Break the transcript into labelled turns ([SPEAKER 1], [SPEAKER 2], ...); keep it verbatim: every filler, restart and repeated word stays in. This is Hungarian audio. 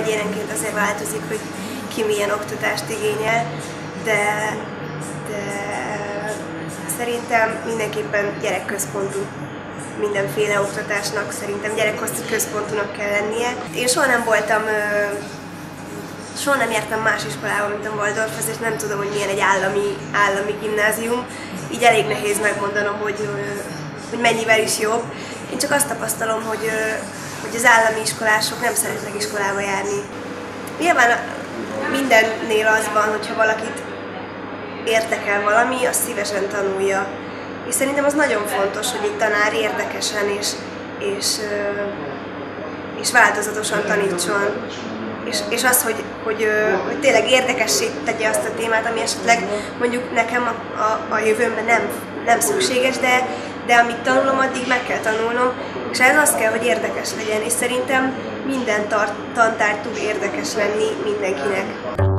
[SPEAKER 1] egyénenként azért változik, hogy ki milyen oktatást igényel, de, de szerintem mindenképpen gyerekközpontú mindenféle oktatásnak, szerintem gyerekközpontúnak kell lennie. Én soha nem voltam, soha nem jártam más iskolába, mint a Waldorf, ezért nem tudom, hogy milyen egy állami, állami gimnázium. Így elég nehéz megmondanom, hogy, hogy mennyivel is jobb. Én csak azt tapasztalom, hogy, hogy az állami iskolások nem szeretnek iskolába járni. Nyilván mindennél az van, hogyha valakit érdekel valami, azt szívesen tanulja. És szerintem az nagyon fontos, hogy egy tanár érdekesen és, és, és változatosan tanítson. És, és az, hogy, hogy, hogy tényleg érdekessé tegye azt a témát, ami esetleg mondjuk nekem a, a, a jövőmben nem, nem szükséges, de, de amíg tanulom, addig meg kell tanulnom, és ez az kell, hogy érdekes legyen, és szerintem minden tart, tantár tud érdekes lenni mindenkinek.